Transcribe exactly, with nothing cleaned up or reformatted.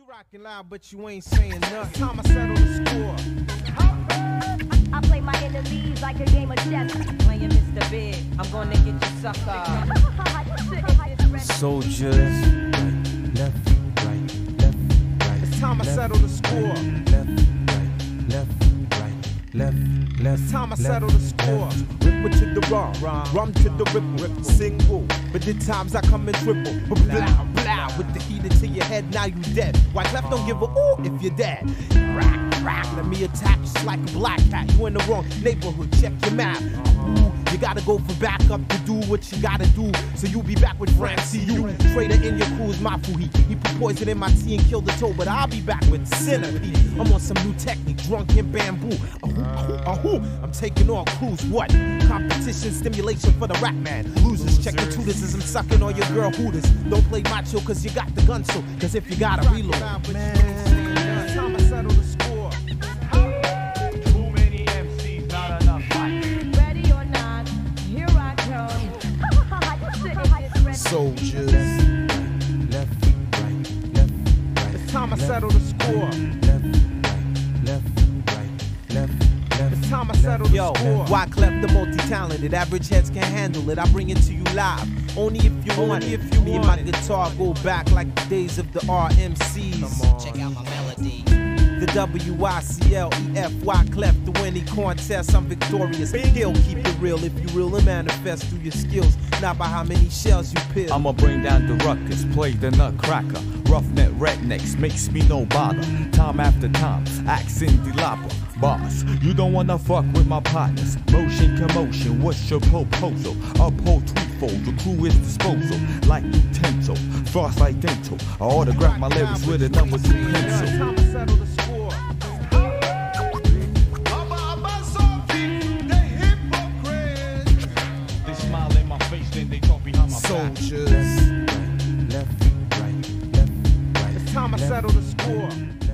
rockin' loud, but you ain't saying nothing. Time I settle the score. I play my enemies like a game of chess. Playing Mister Big, I'm gonna get you sucker. Soldiers, right, left, right, left, right. It's time I settle the score. Left, right, left, right, left, left. It's time I settle the score. Ripper to the rum, rum to the ripple, single. But the times I come in triple. Blah, blah, with the heater to your head, now you dead. Why Clef don't give a ooh if you're dead. Rack, rack, let me attack just like a black cat. You in the wrong neighborhood, check your map. Ooh, you gotta go for backup to do what you gotta do. So you be back with Francie, you trader in your crew's my He, he put poison in my tea and killed the toe, but I'll be back with Centipede. I'm on some new technique, drunk in bamboo. Ahoo, ahoo, ahoo, I'm taking on crews. What? Competition stimulation for the rap man. Losers, check the tutors as I'm sucking on your girl hooters. Don't play macho cause you got the gun so. Cause if you gotta reload, man, it's time I settle the score. Too many M Cs, not enough fight. Ready or not, here I come. Soldiers, Left, right, left, right. it's time I settle the score. Left, right, left, right, left, left. It's time I settle the Yo, score. why Clef the multi-talented? Average heads can't handle it. I bring it to you live. Only if you want it. If you Me and my guitar go back like the days of the R M Cs. Check out my melody. The W I C L E F Y Clef to any contest. I'm victorious. He'll keep it real if you real and manifest through your skills, not by how many shells you peel. I'ma bring down the ruckus, play the nutcracker. Roughneck rednecks makes me no bother. Time after time, accent the lopper. Boss, you don't wanna fuck with my partners. Motion commotion, what's your proposal? Uphold threefold, the crew is disposal. Like utensil, frost like dental. I autograph my lyrics with a number two It's pencil. time I settle the score. They smile in my face, then they talk behind my back. Soldiers, Left, right, left, right. it's time I settle the score.